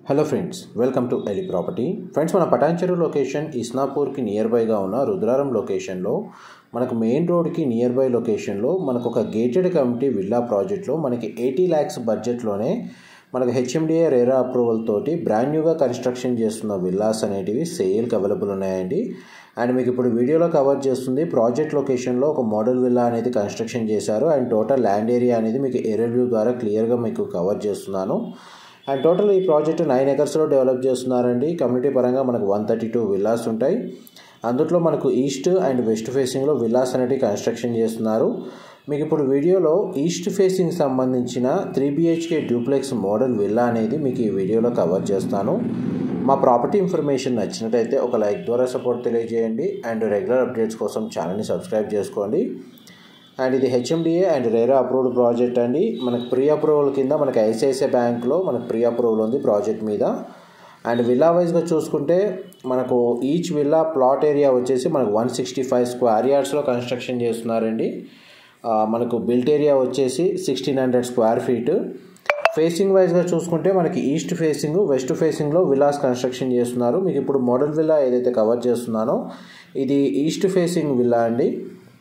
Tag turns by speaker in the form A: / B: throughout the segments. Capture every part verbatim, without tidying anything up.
A: Hello friends, welcome to ఎలి property. Friends, మన Patancheru location ఇస్నాపూర్కి నియర్ బైగా ఉన్న రుద్రారం లొకేషన్లో మనకు మెయిన్ రోడ్కి నియర్ బై లొకేషన్లో మనకు ఒక గేటెడ్ కమ్యూనిటీ విల్లా ప్రాజెక్ట్లో మనకి ఎయిటీ ల్యాక్స్ బడ్జెట్లోనే మనకు హెచ్ఎండిఏ రేరా అప్రూవల్ తోటి బ్రాండ్ న్యూగా కన్స్ట్రక్షన్ చేస్తున్న విల్లాస్ అనేటివి సేల్కి అవైలబుల్ ఉన్నాయండి. అండ్ మీకు ఇప్పుడు వీడియోలో కవర్ చేస్తుంది ప్రాజెక్ట్ లొకేషన్లో ఒక మోడల్ విల్లా అనేది కన్స్ట్రక్షన్ చేశారు. అండ్ టోటల్ ల్యాండ్ ఏరియా అనేది మీకు ఏరియల్ వ్యూ ద్వారా క్లియర్గా మీకు కవర్ చేస్తున్నాను. అండ్ టోటల్ ఈ ప్రాజెక్ట్ నైన్ ఎకర్స్లో డెవలప్ చేస్తున్నారండి. కమ్యూనిటీ పరంగా మనకు వన్ థర్టీ టూ విల్లాస్ ఉంటాయి. అందులో మనకు ఈస్ట్ అండ్ వెస్ట్ ఫేసింగ్లో విల్లాస్ అనేవి కన్స్ట్రక్షన్ చేస్తున్నారు. మీకు ఇప్పుడు వీడియోలో ఈస్ట్ ఫేసింగ్ సంబంధించిన three BHK duplex model villa అనేది మీకు ఈ వీడియోలో కవర్ చేస్తాను. మా ప్రాపర్టీ ఇన్ఫర్మేషన్ నచ్చినట్టయితే ఒక లైక్ ద్వారా సపోర్ట్ తెలియజేయండి. అండ్ రెగ్యులర్ అప్డేట్స్ కోసం ఛానల్ని సబ్స్క్రైబ్ చేసుకోండి. అండ్ ఇది HMDA and RERA approved project అండి. మనకు ప్రీ అప్రూవల్ కింద మనకు ఐసిఐసిఐ బ్యాంక్లో మనకు ప్రీ అప్రూవల్ ఉంది ప్రాజెక్ట్ మీద. అండ్ విల్లా వైజ్గా చూసుకుంటే మనకు ఈచ్ విల్లా ప్లాట్ ఏరియా వచ్చేసి మనకు వన్ సిక్స్టీ ఫైవ్ స్క్వేర్ యార్డ్స్లో కన్స్ట్రక్షన్ చేస్తున్నారండి. మనకు బిల్ట్ ఏరియా వచ్చేసి sixteen hundred square feet. Facing వైజ్గా చూసుకుంటే మనకి ఈస్ట్ ఫేసింగ్ వెస్ట్ ఫేసింగ్లో విల్లాస్ కన్స్ట్రక్షన్ చేస్తున్నారు. మీకు ఇప్పుడు మోడల్ విల్లా ఏదైతే కవర్ చేస్తున్నానో ఇది ఈస్ట్ ఫేసింగ్ విల్లా అండి.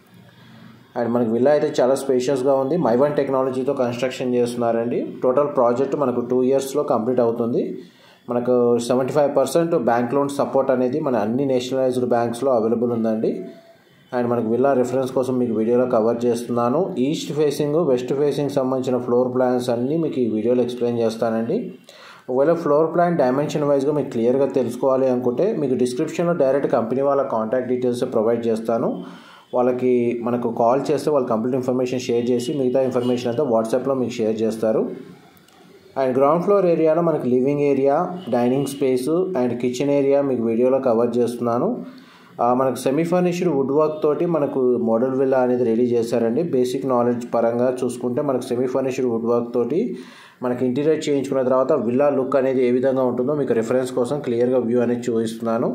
A: అండ్ మనకి విల్లా అయితే చాలా స్పేషియస్గా ఉంది. మైవన్ టెక్నాలజీతో కన్స్ట్రక్షన్ చేస్తున్నారండి. టోటల్ ప్రాజెక్ట్ మనకు టూ ఇయర్స్లో కంప్లీట్ అవుతుంది. మనకు seventy five percent bank loan support అనేది మన అన్ని నేషనలైజ్డ్ బ్యాంక్స్లో అవైలబుల్ ఉందండి. అండ్ మనకు విల్లా రిఫరెన్స్ కోసం మీకు వీడియోలో కవర్ చేస్తున్నాను. ఈస్ట్ ఫేసింగ్ వెస్ట్ ఫేసింగ్ సంబంధించిన ఫ్లోర్ ప్లాన్స్ అన్నీ మీకు ఈ వీడియోలో ఎక్స్ప్లెయిన్ చేస్తానండి. ఒకవేళ ఫ్లోర్ ప్లాన్ డైమెన్షన్ వైజ్గా మీకు క్లియర్గా తెలుసుకోవాలి అనుకుంటే మీకు డిస్క్రిప్షన్లో డైరెక్ట్ కంపెనీ వాళ్ళ కాంటాక్ట్ డీటెయిల్స్ ప్రొవైడ్ చేస్తాను. వాళ్ళకి మనకు కాల్ చేస్తే వాళ్ళు కంప్లీట్ ఇన్ఫర్మేషన్ షేర్ చేసి మిగతా ఇన్ఫర్మేషన్ అంతా వాట్సాప్లో మీకు షేర్ చేస్తారు. అండ్ గ్రౌండ్ ఫ్లోర్ ఏరియాలో మనకు living area, dining space and kitchen area మీకు వీడియోలో కవర్ చేస్తున్నాను. మనకు సెమీ ఫర్నిష్డ్ వుడ్ వర్క్ తోటి మనకు మోడల్ విల్లా అనేది రెడీ చేశారండి. బేసిక్ నాలెడ్జ్ పరంగా చూసుకుంటే మనకు సెమీ ఫర్నిష్డ్ వుడ్ వర్క్ తోటి మనకి ఇంటీరియర్ చేయించుకున్న తర్వాత విల్లా లుక్ అనేది ఏ విధంగా ఉంటుందో మీకు రిఫరెన్స్ కోసం క్లియర్గా వ్యూ అనేది చూపిస్తున్నాను.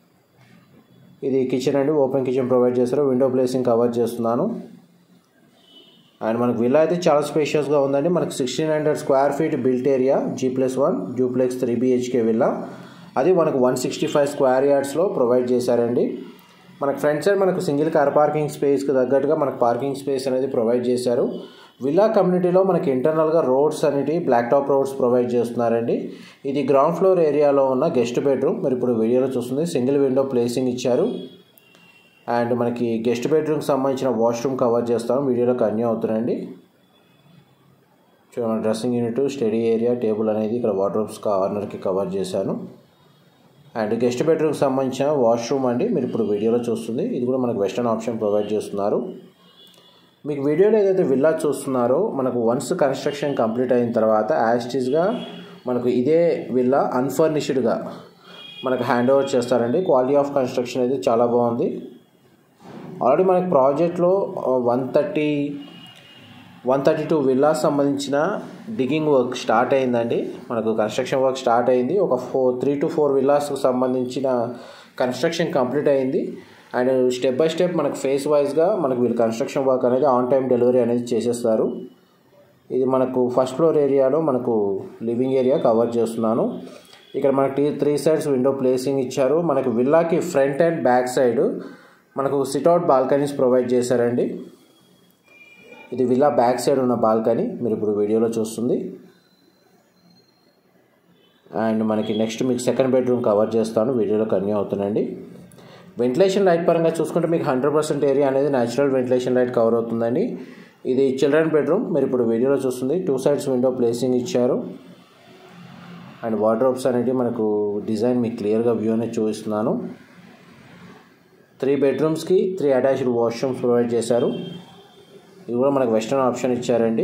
A: ఇది కిచెన్ అండి, ఓపెన్ కిచెన్ ప్రొవైడ్ చేస్తారు. విండో ప్లేసింగ్ కవర్ చేస్తున్నాను. అండ్ మనకు విల్లా అయితే చాలా స్పేషియస్గా ఉందండి. మనకు sixteen hundred square feet built area G plus one duplex three BHK villa. అది మనకు వన్ సిక్స్టీ ఫైవ్ స్క్వేర్ యార్డ్స్లో ప్రొవైడ్ చేశారండి. మనకు ఫ్రంట్ సైడ్ మనకు సింగిల్ కార్ పార్కింగ్ స్పేస్కి తగ్గట్టుగా మనకు పార్కింగ్ స్పేస్ అనేది ప్రొవైడ్ చేశారు. విల్లా కమ్యూనిటీలో మనకి ఇంటర్నల్గా రోడ్స్ అనేవి బ్లాక్ టాప్ రోడ్స్ ప్రొవైడ్ చేస్తున్నారండి. ఇది గ్రౌండ్ ఫ్లోర్ ఏరియాలో ఉన్న గెస్ట్ బెడ్రూమ్. మీరు ఇప్పుడు వీడియోలో చూస్తుంది సింగిల్ విండో ప్లేసింగ్ ఇచ్చారు. అండ్ మనకి గెస్ట్ బెడ్రూమ్కి సంబంధించిన వాష్రూమ్ కవర్ చేస్తాం. వీడియోలో కన్యూ అవుతున్నాయండి. చూడండి, dressing unit, study area, table అనేది ఇక్కడ వార్డ్రోబ్స్ కార్నర్కి కవర్ చేశాను. అండ్ గెస్ట్ బెడ్రూమ్కి సంబంధించిన వాష్రూమ్ అండి మీరు ఇప్పుడు వీడియోలో చూస్తుంది. ఇది కూడా మనకు వెస్టర్న్ ఆప్షన్ ప్రొవైడ్ చేస్తున్నారు. మీకు వీడియోలో ఏదైతే విల్లా చూస్తున్నారో మనకు వన్స్ కన్స్ట్రక్షన్ కంప్లీట్ అయిన తర్వాత యాస్టీస్గా మనకు ఇదే విల్లా అన్ఫర్నిష్డ్గా మనకు హ్యాండ్ ఓవర్ చేస్తారండి. క్వాలిటీ ఆఫ్ కన్స్ట్రక్షన్ అయితే చాలా బాగుంది. ఆల్రెడీ మనకి ప్రాజెక్ట్లో one thirty one thirty two villas సంబంధించిన డిగింగ్ వర్క్ స్టార్ట్ అయిందండి. మనకు కన్స్ట్రక్షన్ వర్క్ స్టార్ట్ అయింది. ఒక ఫోర్ త్రీ టు ఫోర్ విల్లాస్కి సంబంధించిన కన్స్ట్రక్షన్ కంప్లీట్ అయింది. అండ్ స్టెప్ బై స్టెప్ మనకు ఫేస్ వైజ్గా మనకు వీళ్ళు కన్స్ట్రక్షన్ వర్క్ అనేది ఆన్ టైం డెలివరీ అనేది చేసేస్తారు. ఇది మనకు ఫస్ట్ ఫ్లోర్ ఏరియాలో మనకు లివింగ్ ఏరియా కవర్ చేస్తున్నాను. ఇక్కడ మనకి త్రీ సైడ్స్ విండో ప్లేసింగ్ ఇచ్చారు. మనకు విల్లాకి ఫ్రంట్ అండ్ బ్యాక్ సైడ్ మనకు సిట్అవుట్ బాల్కనీస్ ప్రొవైడ్ చేశారండి. ఇది విల్లా బ్యాక్ సైడ్ ఉన్న బాల్కనీ మీరు ఇప్పుడు వీడియోలో చూస్తుంది. అండ్ మనకి నెక్స్ట్ మీకు సెకండ్ బెడ్రూమ్ కవర్ చేస్తాను. వీడియోలో కన్యూ అవుతుందండి. వెంటిలేషన్ లైట్ పరంగా చూసుకుంటే మీకు హండ్రెడ్ పర్సెంట్ ఏరియా అనేది న్యాచురల్ వెంటిలేషన్ లైట్ కవర్ అవుతుందండి. ఇది చిల్డ్రన్ బెడ్రూమ్ మీరు ఇప్పుడు వీడియోలో చూస్తుంది. టూ సైడ్స్ విండో ప్లేసింగ్ ఇచ్చారు. అండ్ వార్డ్రోబ్స్ అనేవి మనకు డిజైన్ మీకు క్లియర్గా వ్యూ అనేది చూపిస్తున్నాను. త్రీ బెడ్రూమ్స్కి త్రీ అటాచ్డ్ వాష్రూమ్స్ ప్రొవైడ్ చేశారు. ఇది కూడా మనకు వెస్టర్న్ ఆప్షన్ ఇచ్చారండి.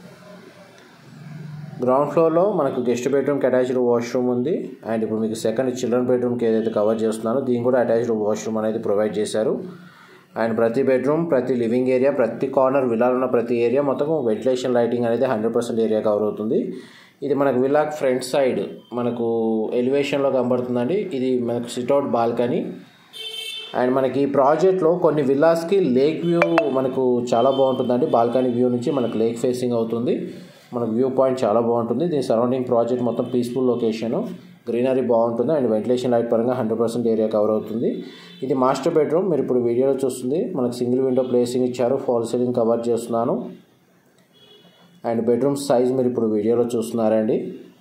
A: గ్రౌండ్ ఫ్లోర్లో మనకు గెస్ట్ బెడ్రూమ్కి అటాచ్డ్ వాష్రూమ్ ఉంది. అండ్ ఇప్పుడు మీకు సెకండ్ చిల్డ్రన్ బెడ్రూమ్కి ఏదైతే కవర్ చేస్తున్నానో దీన్ని కూడా అటాచ్డ్ వాష్రూమ్ అనేది ప్రొవైడ్ చేశారు. అండ్ ప్రతి బెడ్రూమ్, ప్రతి లివింగ్ ఏరియా, ప్రతి కార్నర్ విల్లాలో ఉన్న ప్రతి ఏరియా మొత్తం వెంటిలేషన్ లైటింగ్ అనేది హండ్రెడ్ పర్సెంట్ ఏరియా కవర్ అవుతుంది. ఇది మనకు విల్లాకి ఫ్రంట్ సైడ్ మనకు ఎలివేషన్లో కనబడుతుందండి. ఇది మనకు సిట్అవుట్ బాల్కనీ. అండ్ మనకి ఈ ప్రాజెక్ట్లో కొన్ని విల్లాస్కి లేక్ వ్యూ మనకు చాలా బాగుంటుందండి. బాల్కనీ వ్యూ నుంచి మనకు లేక్ ఫేసింగ్ అవుతుంది. మనకు వ్యూ పాయింట్ చాలా బాగుంటుంది. దీని సరౌండింగ్ ప్రాజెక్ట్ మొత్తం పీస్ఫుల్ లొకేషను, గ్రీనరీ బాగుంటుంది అండ్ వెంటిలేషన్ లైట్ పరంగా హండ్రెడ్ పర్సెంట్ ఏరియా కవర్ అవుతుంది. ఇది మాస్టర్ బెడ్రూమ్. మీరు ఇప్పుడు వీడియోలో చూస్తుంది మనకు సింగిల్ విండో ప్లేసింగ్ ఇచ్చారు, ఫాల్ సీలింగ్ కవర్ చేస్తున్నాను. అండ్ బెడ్రూమ్ సైజ్ మీరు ఇప్పుడు వీడియోలో చూస్తున్నారండి.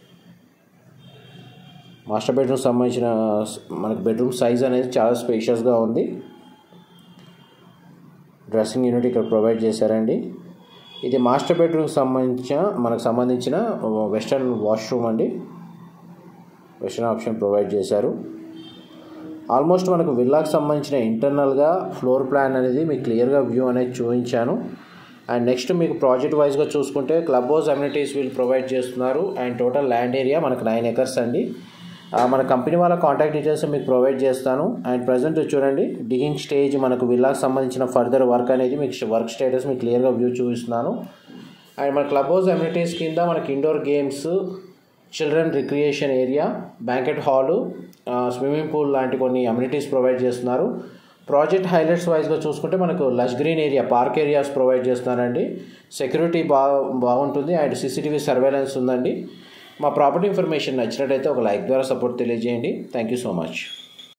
A: మాస్టర్ బెడ్రూమ్ సంబంధించిన మనకు బెడ్రూమ్ సైజ్ అనేది చాలా స్పేషియస్గా ఉంది. డ్రెస్సింగ్ యూనిట్ ఇక్కడ ప్రొవైడ్ చేశారండి. ఇది మాస్టర్ బెడ్రూమ్కి సంబంధించిన మనకు సంబంధించిన వెస్టర్న్ వాష్రూమ్ అండి. వెస్టర్న్ ఆప్షన్ ప్రొవైడ్ చేశారు. ఆల్మోస్ట్ మనకు విల్లాకి సంబంధించిన ఇంటర్నల్గా ఫ్లోర్ ప్లాన్ అనేది మీకు క్లియర్గా వ్యూ అనేది చూపించాను. అండ్ నెక్స్ట్ మీకు ప్రాజెక్ట్ వైజ్గా చూసుకుంటే క్లబ్ హౌస్ అమ్యూనిటీస్ వీళ్ళు ప్రొవైడ్ చేస్తున్నారు. అండ్ టోటల్ ల్యాండ్ ఏరియా మనకు నైన్ ఎకర్స్ అండి. మన కంపెనీ వాళ్ళ కాంటాక్ట్ డీటెయిల్స్ మీకు ప్రొవైడ్ చేస్తాను. అండ్ ప్రజెంట్ చూడండి డిగింగ్ స్టేజ్ మనకు విల్లాకి సంబంధించిన ఫర్దర్ వర్క్ అనేది మీకు వర్క్ స్టేటస్ మీకు క్లియర్గా వ్యూ చూపిస్తున్నాను. అండ్ మన క్లబ్ హౌస్ అమ్యూనిటీస్ కింద మనకి indoor games, children recreation area, banquet hall, swimming pool లాంటి కొన్ని అమ్యూనిటీస్ ప్రొవైడ్ చేస్తున్నారు. ప్రాజెక్ట్ హైలైట్స్ వైజ్గా చూసుకుంటే మనకు lush green area, park areas provide చేస్తున్నారండి. సెక్యూరిటీ బా బాగుంటుంది అండ్ సీసీటీవీ సర్వేలెన్స్ ఉందండి. మా ప్రాపర్టీ ఇన్ఫర్మేషన్ నచ్చినట్టయితే ఒక లైక్ ద్వారా సపోర్ట్ తెలియజేయండి. Thank you so much.